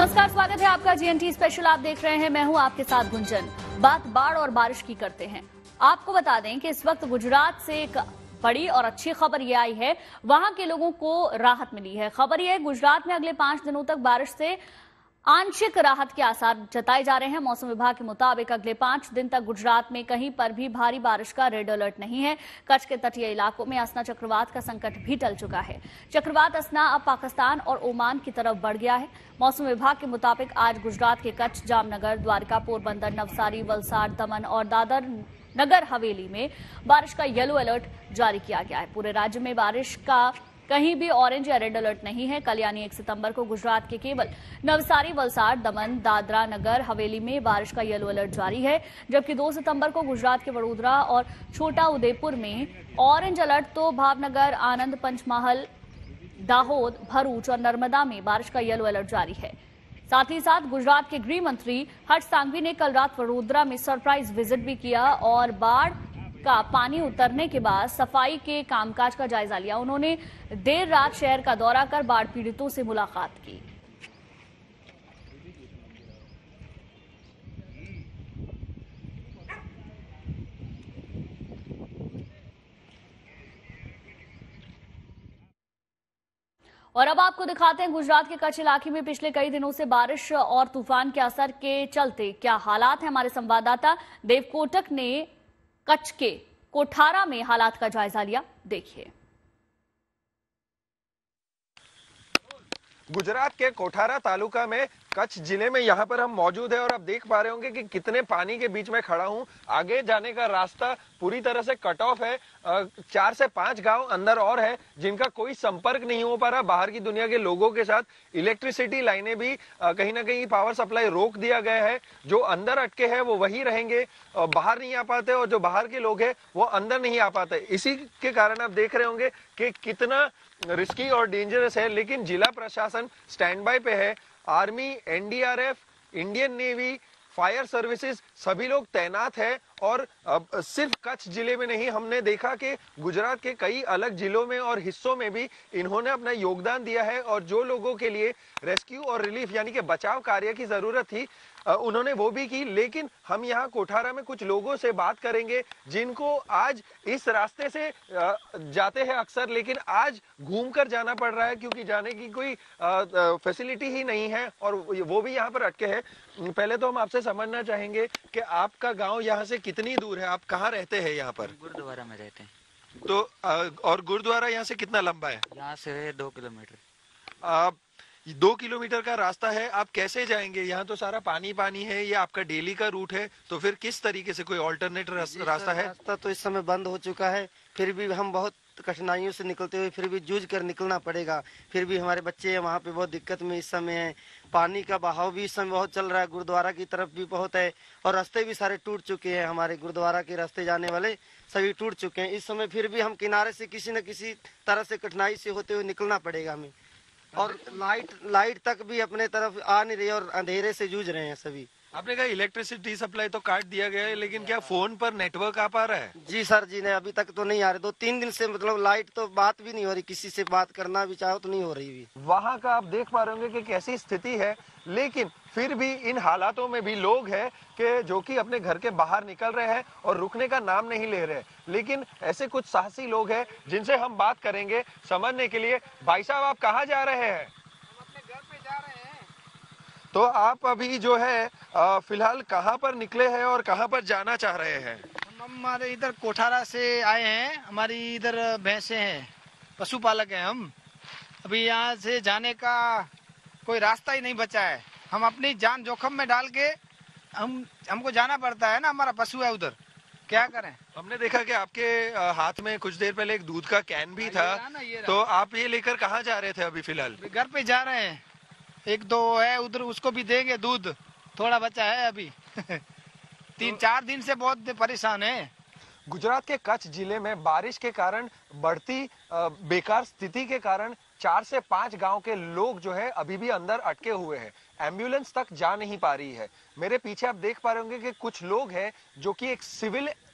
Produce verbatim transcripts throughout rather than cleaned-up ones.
नमस्कार, स्वागत है आपका जीएनटी स्पेशल। आप देख रहे हैं, मैं हूं आपके साथ गुंजन। बात बाढ़ और बारिश की करते हैं। आपको बता दें कि इस वक्त गुजरात से एक बड़ी और अच्छी खबर ये आई है, वहां के लोगों को राहत मिली है। खबर ये है, गुजरात में अगले पांच दिनों तक बारिश से आंशिक राहत के आसार जताए जा रहे हैं। मौसम विभाग के मुताबिक अगले पांच दिन तक गुजरात में कहीं पर भी भारी बारिश का रेड अलर्ट नहीं है। कच्छ के तटीय इलाकों में असना चक्रवात का संकट भी टल चुका है। चक्रवात असना अब पाकिस्तान और ओमान की तरफ बढ़ गया है। मौसम विभाग के मुताबिक आज गुजरात के कच्छ, जामनगर, द्वारका, पोरबंदर, नवसारी, वलसाड, दमन और दादर नगर हवेली में बारिश का येलो अलर्ट जारी किया गया है। पूरे राज्य में बारिश का कहीं भी ऑरेंज या रेड अलर्ट नहीं है। कल यानी एक सितंबर को गुजरात के केवल नवसारी, वलसाड, दमन, दादरा नगर हवेली में बारिश का येलो अलर्ट जारी है, जबकि दो सितंबर को गुजरात के वडोदरा और छोटा उदेपुर में ऑरेंज अलर्ट तो भावनगर, आनंद, पंचमहल, दाहोद, भरूच और नर्मदा में बारिश का येलो अलर्ट जारी है। साथ ही साथ गुजरात के गृह मंत्री हर्ष सांघवी ने कल रात वडोदरा में सरप्राइज विजिट भी किया और बाढ़ का पानी उतरने के बाद सफाई के कामकाज का जायजा लिया। उन्होंने देर रात शहर का दौरा कर बाढ़ पीड़ितों से मुलाकात की। और अब आपको दिखाते हैं गुजरात के कच्छ इलाके में पिछले कई दिनों से बारिश और तूफान के असर के चलते क्या हालात हैं। हमारे संवाददाता देव कोटक ने कच्छ के कोठारा में हालात का जायजा लिया, देखिए। गुजरात के कोठारा तालुका में कच्छ जिले में यहाँ पर हम मौजूद है और आप देख पा रहे होंगे कि कितने पानी के बीच में खड़ा हूँ। आगे जाने का रास्ता पूरी तरह से कट ऑफ है। चार से पांच गांव अंदर और है जिनका कोई संपर्क नहीं हो पा रहा बाहर की दुनिया के लोगों के साथ। इलेक्ट्रिसिटी लाइनें भी कहीं ना कहीं पावर सप्लाई रोक दिया गया है। जो अंदर अटके हैं वो वही रहेंगे, बाहर नहीं आ पाते, और जो बाहर के लोग हैं वो अंदर नहीं आ पाते। इसी के कारण आप देख रहे होंगे कि कितना रिस्की और डेंजरस है। लेकिन जिला प्रशासन स्टैंड बाय पे है। Army, NDRF, Indian navy, fire services सभी लोग तैनात है। और अब सिर्फ कच्छ जिले में नहीं, हमने देखा कि गुजरात के कई अलग जिलों में और हिस्सों में भी इन्होंने अपना योगदान दिया है। और जो लोगों के लिए रेस्क्यू और रिलीफ यानी कि बचाव कार्य की जरूरत थी उन्होंने वो भी की। लेकिन हम यहाँ कोठारा में कुछ लोगों से बात करेंगे जिनको आज इस रास्ते से जाते हैं अक्सर, लेकिन आज घूमकर जाना पड़ रहा है क्योंकि जाने की कोई फैसिलिटी ही नहीं है और वो भी यहाँ पर अटके हैं। पहले तो हम आपसे समझना चाहेंगे कि आपका गांव यहाँ से कितनी दूर है, आप कहाँ रहते हैं? यहाँ पर गुरुद्वारा में रहते हैं। तो और गुरुद्वारा यहाँ से कितना लंबा है? यहाँ से दो किलोमीटर। आप दो किलोमीटर का रास्ता है, आप कैसे जाएंगे? यहाँ तो सारा पानी पानी है, ये आपका डेली का रूट है, तो फिर किस तरीके से कोई ऑल्टरनेट रास्ता है? रास्ता तो इस समय बंद हो चुका है, फिर भी हम बहुत कठिनाइयों से निकलते हुए फिर भी जूझ कर निकलना पड़ेगा। फिर भी हमारे बच्चे हैं वहाँ पे बहुत दिक्कत में इस समय है। पानी का बहाव भी इस समय बहुत चल रहा है, गुरुद्वारा की तरफ भी बहुत है और रास्ते भी सारे टूट चुके हैं। हमारे गुरुद्वारा के रास्ते जाने वाले सभी टूट चुके हैं। इस समय फिर भी हम किनारे से किसी न किसी तरह से कठिनाई से होते हुए निकलना पड़ेगा हमें। और लाइट लाइट तक भी अपने तरफ आ नहीं रही और अंधेरे से जूझ रहे हैं सभी। आपने कहा इलेक्ट्रिसिटी सप्लाई तो काट दिया गया है, लेकिन क्या फोन पर नेटवर्क आ पा रहा है? जी सर जी ने अभी तक तो नहीं आ रहे। दो तीन दिन से मतलब लाइट तो बात भी नहीं हो रही, किसी से बात करना भी चाहो तो नहीं हो रही भी। वहाँ का आप देख पा रहे होंगे कि कैसी स्थिति है। लेकिन फिर भी इन हालातों में भी लोग हैं कि जो कि अपने घर के बाहर निकल रहे हैं और रुकने का नाम नहीं ले रहे। लेकिन ऐसे कुछ साहसी लोग हैं जिनसे हम बात करेंगे समझने के लिए। भाई साहब, आप कहाँ जा रहे हैं? जा रहे हैं। तो आप अभी जो है फिलहाल कहाँ पर निकले हैं और कहाँ पर जाना चाह रहे हैं? हम हमारे इधर कोठारा से आए हैं। हमारी इधर भैंसे हैं, पशुपालक हैं हम। अभी यहाँ से जाने का कोई रास्ता ही नहीं बचा है। हम अपनी जान जोखिम में डाल के हम हमको जाना पड़ता है ना, हमारा पशु है उधर, क्या करें। हमने देखा कि आपके हाथ में कुछ देर पहले एक दूध का कैन भी था, तो आप ये लेकर कहाँ जा रहे थे अभी फिलहाल? घर पे जा रहे हैं, एक दो है उधर, उसको भी देंगे दूध, थोड़ा बचा है अभी। तीन चार दिन से बहुत परेशान है। गुजरात के कच्छ जिले में बारिश के कारण बढ़ती बेकार स्थिति के कारण चार से पांच गांव के लोग जो है अभी भी अंदर अटके हुए हैं। एम्बुलेंस तक जा नहीं पा रही है। मेरे पीछे आप देख पा रहे होंगे कि कुछ लोग हैं जो कि एक सिविल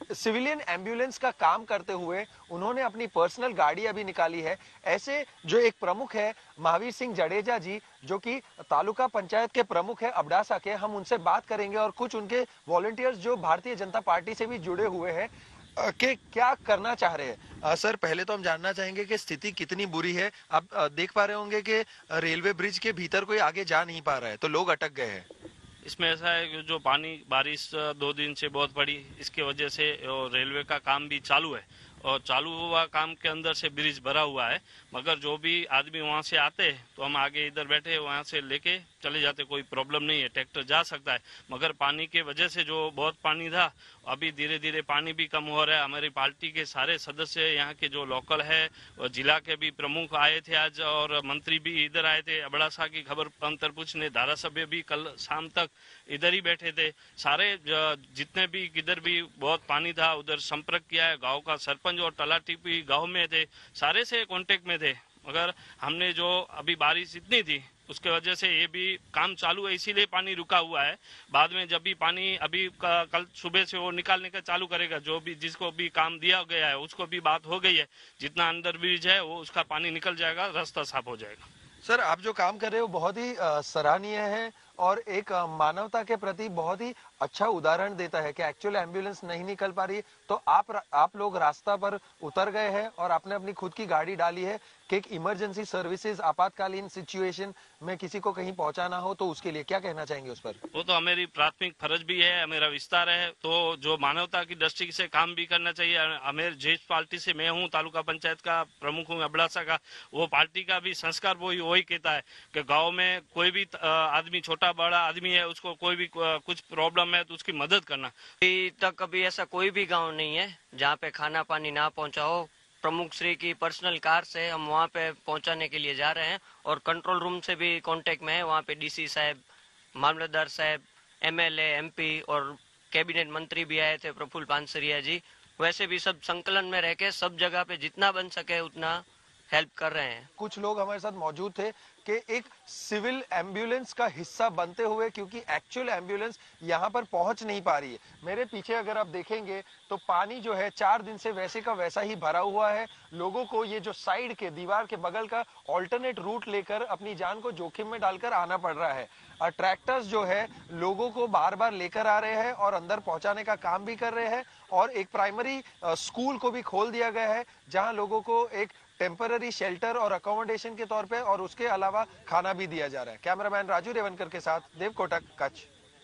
सिविलियन एम्बुलेंस का काम करते हुए उन्होंने अपनी पर्सनल गाड़ी अभी निकाली है। ऐसे जो एक प्रमुख है महावीर सिंह जडेजा जी, जो कि तालुका पंचायत के प्रमुख है अबडासा के, हम उनसे बात करेंगे और कुछ उनके वॉलंटियर्स जो भारतीय जनता पार्टी से भी जुड़े हुए हैं कि क्या करना चाह रहे हैं। सर, पहले तो हम जानना चाहेंगे कि स्थिति कितनी बुरी है। आप देख पा रहे होंगे कि रेलवे ब्रिज के भीतर कोई आगे जा नहीं पा रहा है, तो लोग अटक गए हैं। इसमें ऐसा है कि जो पानी बारिश दो दिन से बहुत पड़ी, इसके वजह से रेलवे का काम भी चालू है और चालू हुआ काम के अंदर से ब्रिज भरा हुआ है, मगर जो भी आदमी वहां से आते हैं तो हम आगे इधर बैठे वहां से लेके चले जाते, कोई प्रॉब्लम नहीं है, ट्रैक्टर जा सकता है। मगर पानी के वजह से जो बहुत पानी था, अभी धीरे धीरे पानी भी कम हो रहा है। हमारी पार्टी के सारे सदस्य यहाँ के जो लोकल है, जिला के भी प्रमुख आए थे आज और मंत्री भी इधर आए थे। अबड़ासा की खबर अंतर पूछने, धारासभ्य भी कल शाम तक इधर ही बैठे थे। सारे जितने भी किधर भी बहुत पानी था उधर संपर्क किया है। गाँव का सरपंच और तलाटी भी गाँव में थे, सारे से कांटेक्ट में थे। मगर हमने जो अभी बारिश इतनी थी उसके वजह से ये भी काम चालू है, इसीलिए पानी रुका हुआ है। बाद में जब भी पानी अभी कल सुबह से वो निकालने का चालू करेगा, जो भी जिसको भी काम दिया गया है उसको भी बात हो गई है, जितना अंदर ब्रिज है वो उसका पानी निकल जाएगा, रास्ता साफ हो जाएगा। सर, आप जो काम कर रहे हो बहुत ही सराहनीय है और एक मानवता के प्रति बहुत ही अच्छा उदाहरण देता है कि एक्चुअल एम्बुलेंस नहीं निकल पा रही तो आप आप लोग रास्ता पर उतर गए हैं और आपने अपनी खुद की गाड़ी डाली है कि एक इमरजेंसी सर्विसेज, आपातकालीन सिचुएशन में किसी को कहीं पहुंचाना हो तो उसके लिए क्या कहना चाहेंगे उस पर? वो तो हमारी प्राथमिक फर्ज भी है, मेरा विस्तार है, तो जो मानवता की दृष्टि से काम भी करना चाहिए। हमें जिस पार्टी से मैं हूँ, तालुका पंचायत का प्रमुख हूँ अबड़ासा का, वो पार्टी का भी संस्कार वही वही कहता है कि गाँव में कोई भी आदमी, छोटा बड़ा आदमी है, उसको कोई भी कुछ प्रॉब्लम है तो उसकी मदद करना। अभी तक अभी ऐसा कोई भी गांव नहीं है जहां पे खाना पानी ना पहुंचा हो। प्रमुख श्री की पर्सनल कार से हम वहां पे पहुंचाने के लिए जा रहे हैं और कंट्रोल रूम से भी कांटेक्ट में है। वहां पे डीसी साहब, मामलेदार साहब, एमएलए, एमपी और कैबिनेट मंत्री भी आए थे, प्रफुल्ल पानसरिया जी। वैसे भी सब संकलन में रह के सब जगह पे जितना बन सके उतना हेल्प कर रहे हैं। कुछ लोग हमारे साथ मौजूद थे कि एक सिविल एम्बुलेंस का हिस्सा बनते हुए, क्योंकि एक्चुअल एम्बुलेंस यहाँ पर पहुंच नहीं पा रही है। मेरे पीछे अगर आप देखेंगे तो पानी जो है चार दिन से वैसे का वैसा ही भरा हुआ है। लोगों को ये जो साइड के दीवार के बगल का ऑल्टरनेट रूट लेकर अपनी जान को जोखिम में डालकर आना पड़ रहा है। और ट्रैक्टर्स जो है लोगों को बार बार लेकर आ रहे हैं और अंदर पहुंचाने का काम भी कर रहे हैं और एक प्राइमरी स्कूल को भी खोल दिया गया है जहां लोगों को एक टेम्पररी शेल्टर और अकोमोडेशन के तौर पे और उसके अलावा खाना भी दिया जा रहा है। कैमरामैन राजू रेवनकर के साथ देव कोटक, कच्छ।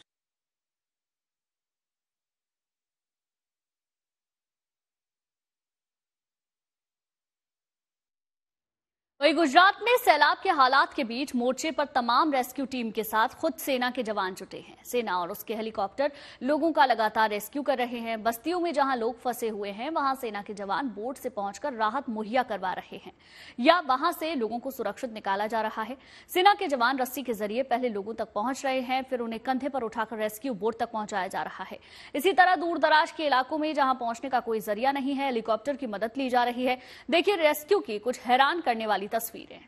वहीं गुजरात में सैलाब के हालात के बीच मोर्चे पर तमाम रेस्क्यू टीम के साथ खुद सेना के जवान जुटे हैं। सेना और उसके हेलीकॉप्टर लोगों का लगातार रेस्क्यू कर रहे हैं। बस्तियों में जहां लोग फंसे हुए हैं वहां सेना के जवान बोट से पहुंचकर राहत मुहैया करवा रहे हैं या वहां से लोगों को सुरक्षित निकाला जा रहा है। सेना के जवान रस्सी के जरिए पहले लोगों तक पहुंच रहे हैं, फिर उन्हें कंधे पर उठाकर रेस्क्यू बोट तक पहुंचाया जा रहा है। इसी तरह दूर दराज के इलाकों में जहां पहुंचने का कोई जरिया नहीं है, हेलीकॉप्टर की मदद ली जा रही है। देखिए रेस्क्यू की कुछ हैरान करने वाली तस्वीरें।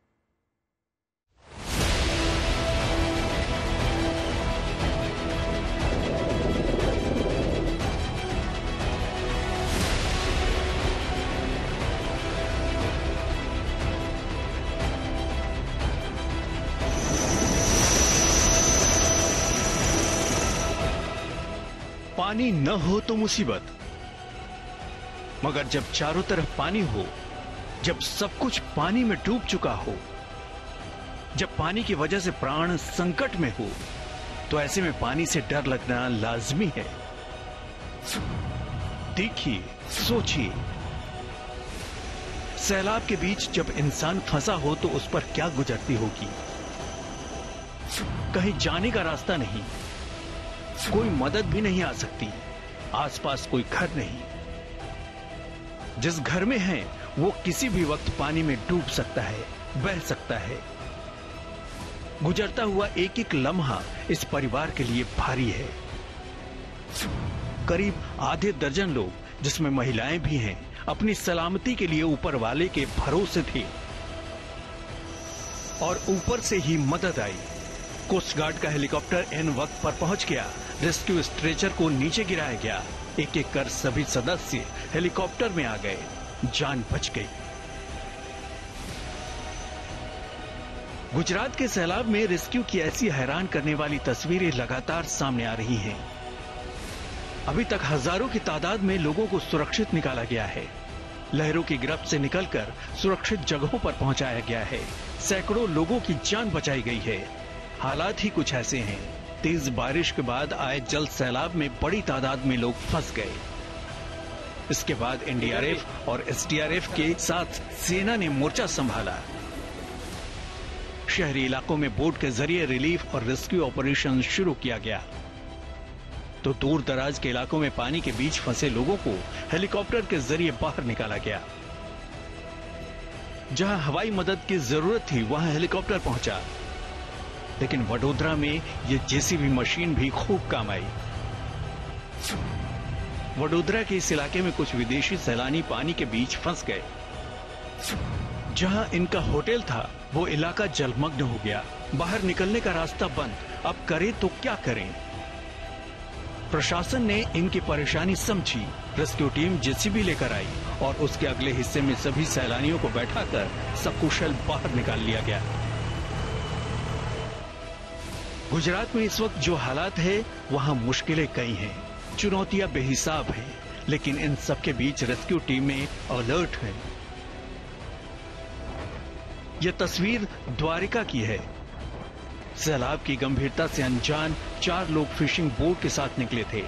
पानी न हो तो मुसीबत, मगर जब चारों तरफ पानी हो, जब सब कुछ पानी में डूब चुका हो, जब पानी की वजह से प्राण संकट में हो, तो ऐसे में पानी से डर लगना लाजमी है। देखिए, सोचिए, सैलाब के बीच जब इंसान फंसा हो तो उस पर क्या गुजरती होगी। कहीं जाने का रास्ता नहीं, कोई मदद भी नहीं आ सकती, आसपास कोई घर नहीं। जिस घर में है वो किसी भी वक्त पानी में डूब सकता है, बह सकता है। गुजरता हुआ एक एक लम्हा इस परिवार के लिए भारी है। करीब आधे दर्जन लोग, जिसमें महिलाएं भी हैं, अपनी सलामती के लिए ऊपर वाले के भरोसे थे और ऊपर से ही मदद आई। कोस्ट गार्ड का हेलीकॉप्टर एन वक्त पर पहुंच गया। रेस्क्यू स्ट्रेचर को नीचे गिराया गया। एक एक कर सभी सदस्य हेलीकॉप्टर में आ गए। जान बच गई। गुजरात के सैलाब में रेस्क्यू की ऐसी हैरान करने वाली तस्वीरें लगातार सामने आ रही हैं। अभी तक हजारों की तादाद में लोगों को सुरक्षित निकाला गया है। लहरों की गिरफ्त से निकलकर सुरक्षित जगहों पर पहुंचाया गया है। सैकड़ों लोगों की जान बचाई गई है। हालात ही कुछ ऐसे हैं। तेज बारिश के बाद आए जल सैलाब में बड़ी तादाद में लोग फंस गए। इसके बाद एन डी आर एफ और एस डी आर एफ के साथ सेना ने मोर्चा संभाला। शहरी इलाकों में बोट के जरिए रिलीफ और रेस्क्यू ऑपरेशन शुरू किया गया, तो दूर दराज के इलाकों में पानी के बीच फंसे लोगों को हेलीकॉप्टर के जरिए बाहर निकाला गया। जहां हवाई मदद की जरूरत थी वहां हेलीकॉप्टर पहुंचा, लेकिन वडोदरा में ये जे सी बी मशीन भी खूब काम आई। वडोदरा के इस इलाके में कुछ विदेशी सैलानी पानी के बीच फंस गए। जहां इनका होटल था वो इलाका जलमग्न हो गया। बाहर निकलने का रास्ता बंद। अब करें तो क्या करें? प्रशासन ने इनकी परेशानी समझी। Rescue team J C B लेकर आई और उसके अगले हिस्से में सभी सैलानियों को बैठाकर सकुशल बाहर निकाल लिया गया। गुजरात में इस वक्त जो हालात है वहां मुश्किलें कई हैं, चुनौतियां बेहिसाब हैं, लेकिन इन सबके बीच रेस्क्यू टीमें अलर्ट हैं। यह तस्वीर द्वारिका की है। सैलाब की गंभीरता से अनजान चार लोग फिशिंग बोट के साथ निकले थे,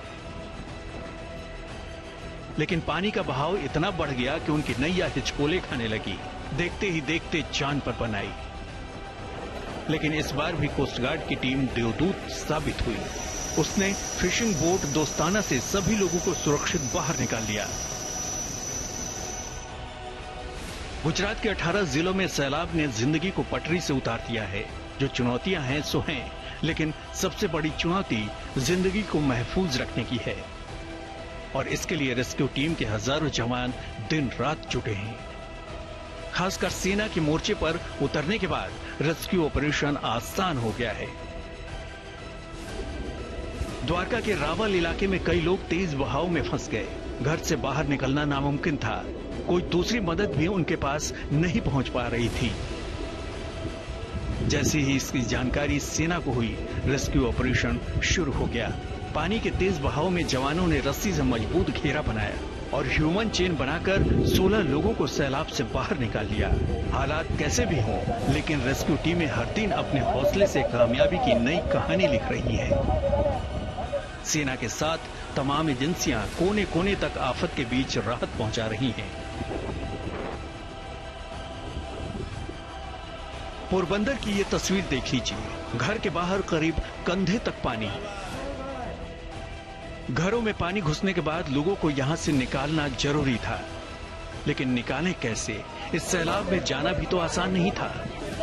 लेकिन पानी का बहाव इतना बढ़ गया कि उनकी नैया हिचकोले खाने लगी। देखते ही देखते जान पर पन आई। लेकिन इस बार भी कोस्ट गार्ड की टीम देवदूत साबित हुई। उसने फिशिंग बोट दोस्ताना से सभी लोगों को सुरक्षित बाहर निकाल लिया। गुजरात के अठारह जिलों में सैलाब ने जिंदगी को पटरी से उतार दिया है। जो चुनौतियां हैं सो हैं, लेकिन सबसे बड़ी चुनौती जिंदगी को महफूज रखने की है, और इसके लिए रेस्क्यू टीम के हजारों जवान दिन रात जुटे हैं। खासकर सेना के मोर्चे पर उतरने के बाद रेस्क्यू ऑपरेशन आसान हो गया है। द्वारका के रावल इलाके में कई लोग तेज बहाव में फंस गए। घर से बाहर निकलना नामुमकिन था। कोई दूसरी मदद भी उनके पास नहीं पहुंच पा रही थी। जैसे ही इसकी जानकारी सेना को हुई, रेस्क्यू ऑपरेशन शुरू हो गया। पानी के तेज बहाव में जवानों ने रस्सी से मजबूत घेरा बनाया और ह्यूमन चेन बनाकर सोलह लोगों को सैलाब से बाहर निकाल लिया। हालात कैसे भी हों, लेकिन रेस्क्यू टीमें हर दिन अपने हौसले से कामयाबी की नई कहानी लिख रही हैं। सेना के साथ तमाम एजेंसियां कोने कोने तक आफत के बीच राहत पहुंचा रही हैं। पोरबंदर की ये तस्वीर देख लीजिए। घर के बाहर करीब कंधे तक पानी। घरों में पानी घुसने के बाद लोगों को यहां से निकालना जरूरी था, लेकिन निकालें कैसे? इस सैलाब में जाना भी तो आसान नहीं था।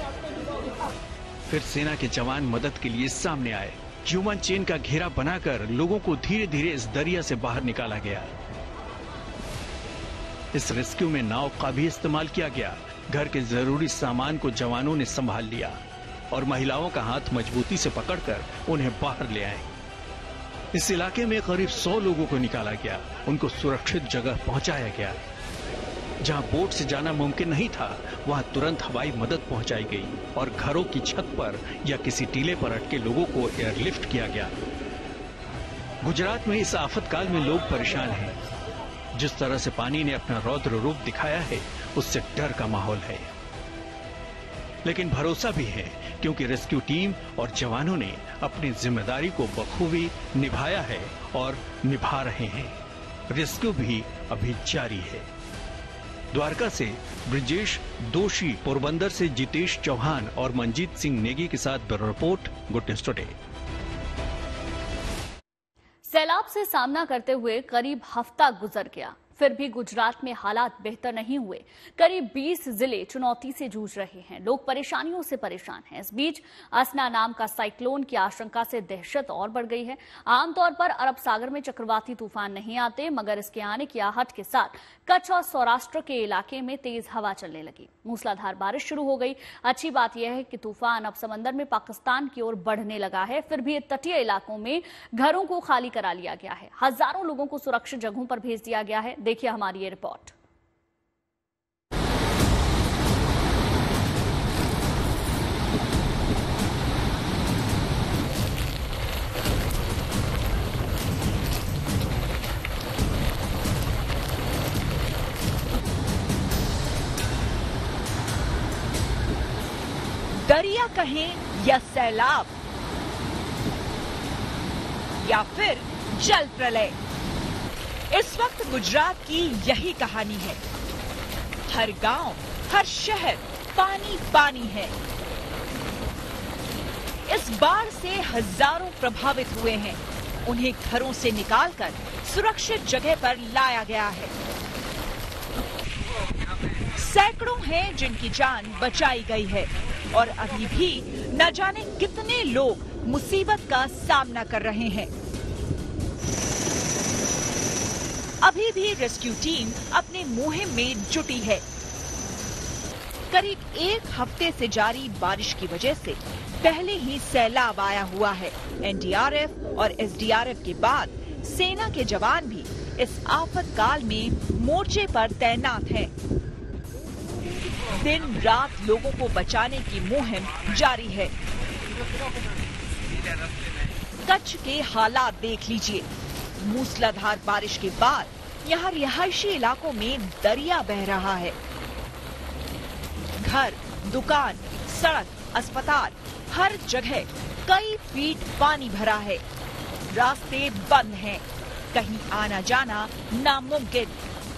फिर सेना के जवान मदद के लिए सामने आए। ह्यूमन चेन का घेरा बनाकर लोगों को धीरे धीरे इस दरिया से बाहर निकाला गया। इस रेस्क्यू में नाव का भी इस्तेमाल किया गया। घर के जरूरी सामान को जवानों ने संभाल लिया और महिलाओं का हाथ मजबूती से पकड़कर उन्हें बाहर ले आए। इस इलाके में करीब सौ लोगों को निकाला गया। उनको सुरक्षित जगह पहुंचाया गया। जहां बोट से जाना मुमकिन नहीं था, वहां तुरंत हवाई मदद पहुंचाई गई और घरों की छत पर या किसी टीले पर अटके लोगों को एयरलिफ्ट किया गया। गुजरात में इस आफतकाल में लोग परेशान हैं। जिस तरह से पानी ने अपना रौद्र रूप दिखाया है, उससे डर का माहौल है, लेकिन भरोसा भी है, क्योंकि रेस्क्यू टीम और जवानों ने अपनी जिम्मेदारी को बखूबी निभाया है और निभा रहे हैं। रेस्क्यू भी अभी जारी है। द्वारका से ब्रिजेश दोषी, पोरबंदर से जितेश चौहान और मंजीत सिंह नेगी के साथ bureau report, good news today. सैलाब से सामना करते हुए करीब हफ्ता गुजर गया। फिर भी गुजरात में हालात बेहतर नहीं हुए। करीब बीस जिले चुनौती से जूझ रहे हैं। लोग परेशानियों से परेशान हैं। इस बीच असना नाम का साइक्लोन की आशंका से दहशत और बढ़ गई है। आमतौर पर अरब सागर में चक्रवाती तूफान नहीं आते, मगर इसके आने की आहट के साथ कच्छ और सौराष्ट्र के इलाके में तेज हवा चलने लगी। मूसलाधार बारिश शुरू हो गई। अच्छी बात यह है कि तूफान अब समंदर में पाकिस्तान की ओर बढ़ने लगा है। फिर भी तटीय इलाकों में घरों को खाली करा लिया गया है। हजारों लोगों को सुरक्षित जगहों पर भेज दिया गया है। देखिए हमारी ये रिपोर्ट। दरिया कहें या सैलाब या फिर जल प्रलय, इस वक्त गुजरात की यही कहानी है। हर गांव, हर शहर पानी पानी है। इस बाढ़ से हजारों प्रभावित हुए हैं। उन्हें घरों से निकालकर सुरक्षित जगह पर लाया गया है। सैकड़ों हैं जिनकी जान बचाई गई है और अभी भी न जाने कितने लोग मुसीबत का सामना कर रहे हैं। अभी भी रेस्क्यू टीम अपने मुहिम में जुटी है। करीब एक हफ्ते से जारी बारिश की वजह से पहले ही सैलाब आया हुआ है। एन डी आर एफ और एस डी आर एफ के बाद सेना के जवान भी इस आफत काल में मोर्चे पर तैनात हैं। दिन रात लोगों को बचाने की मुहिम जारी है। कच्छ के हालात देख लीजिए। मूसलाधार बारिश के बाद यहाँ रिहायशी इलाकों में दरिया बह रहा है। घर, दुकान, सड़क, अस्पताल, हर जगह कई फीट पानी भरा है। रास्ते बंद हैं। कहीं आना जाना नामुमकिन।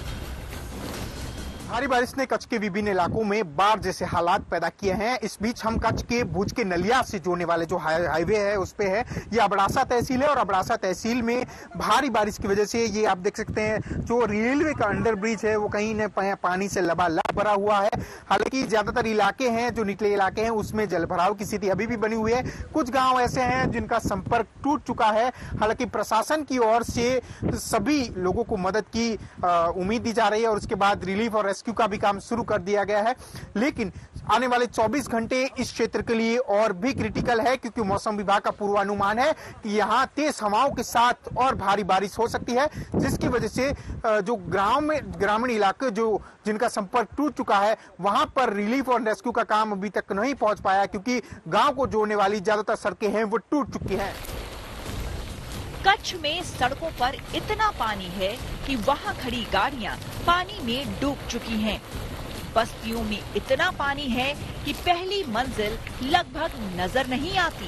भारी बारिश ने कच्छ के विभिन्न इलाकों में बाढ़ जैसे हालात पैदा किए हैं। इस बीच हम कच्छ के भुज के नलिया से जोड़ने वाले जो हाईवे है उस पे है। ये अबड़ासा तहसील है और अबड़ासा तहसील में भारी बारिश की वजह से ये आप देख सकते हैं जो रेलवे का अंडर ब्रिज है वो कहीं न कहीं पानी से लबालब भरा हुआ है। हालांकि ज्यादातर इलाके हैं जो निचले इलाके हैं उसमें जल भराव की स्थिति अभी भी बनी हुई है। कुछ गाँव ऐसे हैं जिनका संपर्क टूट चुका है। हालांकि प्रशासन की ओर से सभी लोगों को मदद की उम्मीद दी जा रही है और उसके बाद रिलीफ और रेस्क्यू का भी काम शुरू कर दिया गया है। लेकिन आने वाले चौबीस घंटे इस क्षेत्र के लिए और भी क्रिटिकल है क्योंकि मौसम विभाग का पूर्वानुमान है कि यहाँ तेज हवाओं के साथ और भारी बारिश हो सकती है, जिसकी वजह से जो ग्राम में ग्रामीण इलाके जो जिनका संपर्क टूट चुका है वहां पर रिलीफ और रेस्क्यू का काम अभी तक नहीं पहुंच पाया क्योंकि गांव को जोड़ने वाली ज्यादातर सड़कें हैं वो टूट चुकी हैं। कच्छ में सड़कों पर इतना पानी है कि वहां खड़ी गाड़ियां पानी में डूब चुकी हैं। बस्तियों में इतना पानी है कि पहली मंजिल लगभग नजर नहीं आती।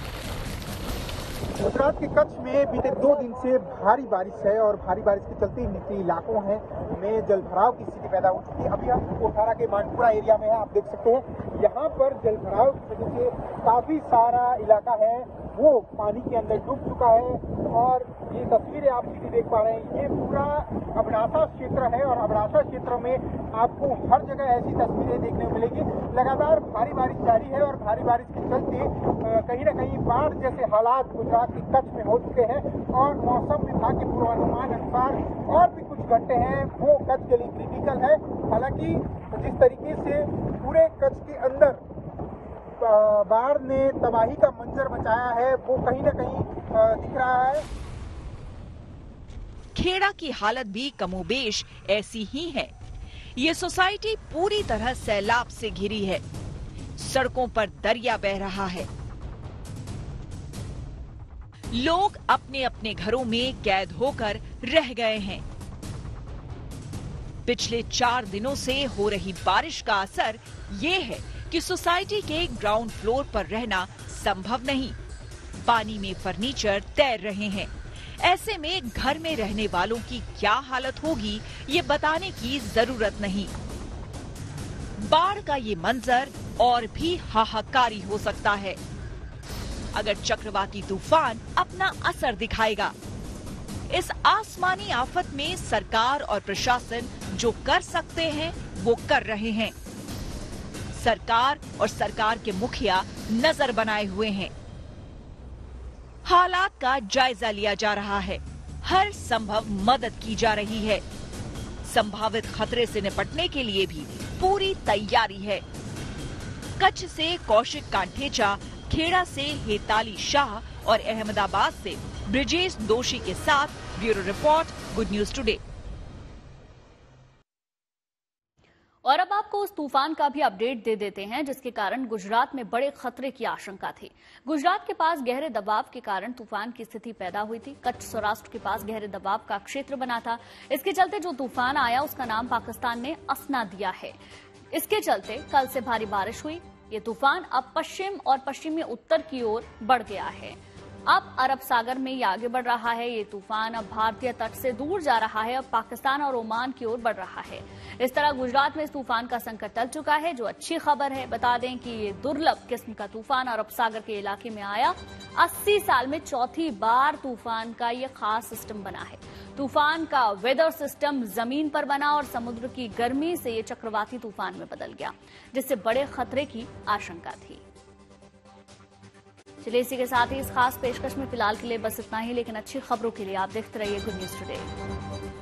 गुजरात के कच्छ में बीते दो दिन से भारी बारिश है और भारी बारिश के चलते निचले इलाकों हैं में जलभराव की स्थिति पैदा हो चुकी है। अभी हम कोठारा के मानपुरा एरिया में हैं, आप देख सकते हैं यहाँ पर जलभराव की वजह से काफी सारा इलाका है वो पानी के अंदर डूब चुका है। और ये तस्वीरें आप सीधी देख पा रहे हैं, ये पूरा अबड़ासा क्षेत्र है और अबड़ासा क्षेत्र में आपको हर जगह ऐसी तस्वीरें देखने को मिलेगी। लगातार भारी बारिश जारी है और भारी बारिश के चलते कहीं न कहीं बाढ़ जैसे हालात गुजरात के कच्छ में हो चुके हैं और मौसम विभाग के पूर्वानुमान अनुसार और भी कुछ घंटे हैं वो कच्छ के लिए क्रिटिकल है। हालांकि जिस तरीके से पूरे कच्छ के अंदर बाढ़ ने तबाही का मंजर बचाया है वो कहीं न कहीं दिख रहा है। खेड़ा की हालत भी कमोबेश ऐसी ही है। ये सोसाइटी पूरी तरह सैलाब से घिरी है। सड़कों पर दरिया बह रहा है। लोग अपने अपने घरों में कैद होकर रह गए हैं। पिछले चार दिनों से हो रही बारिश का असर ये है कि सोसाइटी के ग्राउंड फ्लोर पर रहना संभव नहीं। पानी में फर्नीचर तैर रहे हैं। ऐसे में घर में रहने वालों की क्या हालत होगी ये बताने की जरूरत नहीं। बाढ़ का ये मंजर और भी हाहाकारी हो सकता है अगर चक्रवाती तूफान अपना असर दिखाएगा। इस आसमानी आफत में सरकार और प्रशासन जो कर सकते हैं वो कर रहे हैं। सरकार और सरकार के मुखिया नजर बनाए हुए हैं। हालात का जायजा लिया जा रहा है, हर संभव मदद की जा रही है। संभावित खतरे से निपटने के लिए भी पूरी तैयारी है। कच्छ से कौशिक कांठेचा, खेड़ा से हेताली शाह और अहमदाबाद से ब्रिजेश दोषी के साथ bureau report, good news today. और अब आपको उस तूफान का भी अपडेट दे देते हैं जिसके कारण गुजरात में बड़े खतरे की आशंका थी। गुजरात के पास गहरे दबाव के कारण तूफान की स्थिति पैदा हुई थी। कच्छ सौराष्ट्र के पास गहरे दबाव का क्षेत्र बना था। इसके चलते जो तूफान आया उसका नाम पाकिस्तान ने असना दिया है। इसके चलते कल से भारी बारिश हुई। ये तूफान अब पश्चिम और पश्चिमी उत्तर की ओर बढ़ गया है। अब अरब सागर में ये आगे बढ़ रहा है। ये तूफान अब भारतीय तट से दूर जा रहा है, अब पाकिस्तान और ओमान की ओर बढ़ रहा है। इस तरह गुजरात में इस तूफान का संकट टल चुका है, जो अच्छी खबर है। बता दें कि ये दुर्लभ किस्म का तूफान अरब सागर के इलाके में आया। अस्सी साल में चौथी बार तूफान का ये खास सिस्टम बना है। तूफान का वेदर सिस्टम जमीन पर बना और समुद्र की गर्मी से ये चक्रवाती तूफान में बदल गया, जिससे बड़े खतरे की आशंका थी। चलिए इसी के साथ ही इस खास पेशकश में फिलहाल के लिए बस इतना ही, लेकिन अच्छी खबरों के लिए आप देखते रहिए गुड न्यूज टुडे।